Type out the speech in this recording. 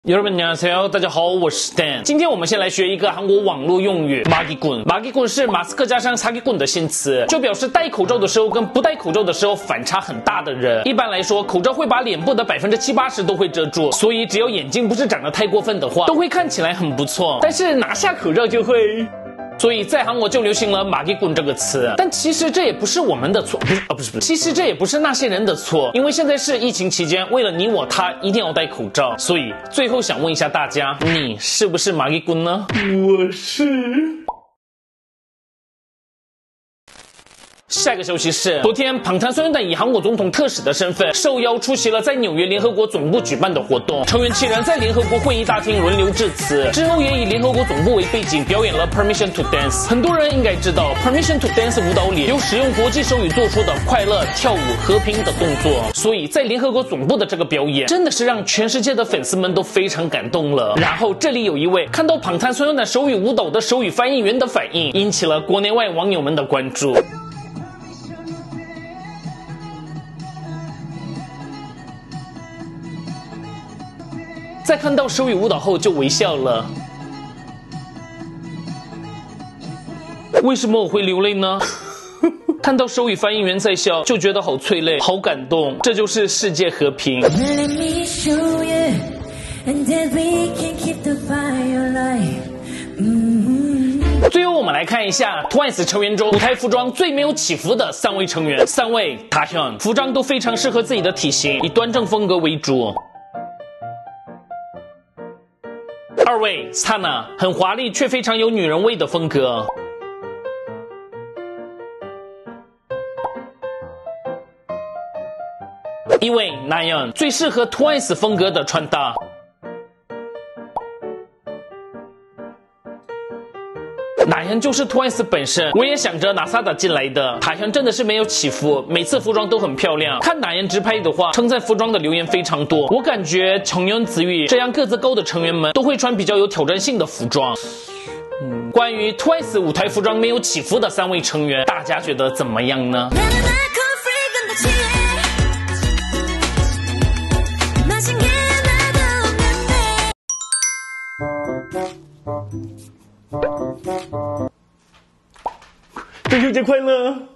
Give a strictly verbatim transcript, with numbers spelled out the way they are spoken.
여러분 안녕하세요，大家好，我是 Dan。今天我们先来学一个韩国网络用语 마기꾼。마기꾼是马斯克加上사기꾼的新词，就表示戴口罩的时候跟不戴口罩的时候反差很大的人。一般来说，口罩会把脸部的百分之七八十都会遮住，所以只要眼睛不是长得太过分的话，都会看起来很不错。但是拿下口罩就会。所以在韩国就流行了마기꾼这个词，但其实这也不是我们的错，不是啊，不是不是，其实这也不是那些人的错，因为现在是疫情期间，为了你我他一定要戴口罩，所以最后想问一下大家，你是不是마기꾼呢？我是。下一个消息是，昨天방탄소년단以韩国总统特使的身份受邀出席了在纽约联合国总部举办的活动，成员七人在联合国会议大厅轮流致辞，之后也以联合国总部为背景表演了 Permission to Dance。很多人应该知道 Permission to Dance 舞蹈里有使用国际手语做出的快乐、跳舞、和平的动作，所以在联合国总部的这个表演真的是让全世界的粉丝们都非常感动了。然后这里有一位看到방탄소년단手语舞蹈的手语翻译员的反应，引起了国内外网友们的关注。在看到手语舞蹈后就微笑了。为什么我会流泪呢？看到手语翻译员在笑，就觉得好催泪，好感动。这就是世界和平。最后我们来看一下 Twice 成员中舞台服装最没有起伏的三位成员。三位다현，服装都非常适合自己的体型，以端正风格为主。二位사나，很华丽却非常有女人味的风格。一位나연，最适合 Twice 风格的穿搭。나연就是 Twice 本身，我也想着拿萨达进来的。다현真的是没有起伏，每次服装都很漂亮。看나연直拍的话，称赞服装的留言非常多。我感觉정연、子玉这样个子高的成员们都会穿比较有挑战性的服装。嗯，关于 Twice 舞台服装没有起伏的三位成员，大家觉得怎么样呢？中秋节快乐！